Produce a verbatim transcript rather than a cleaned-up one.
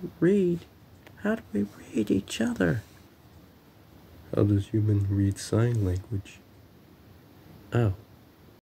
Read? How do we read each other? How does human read sign language? Oh.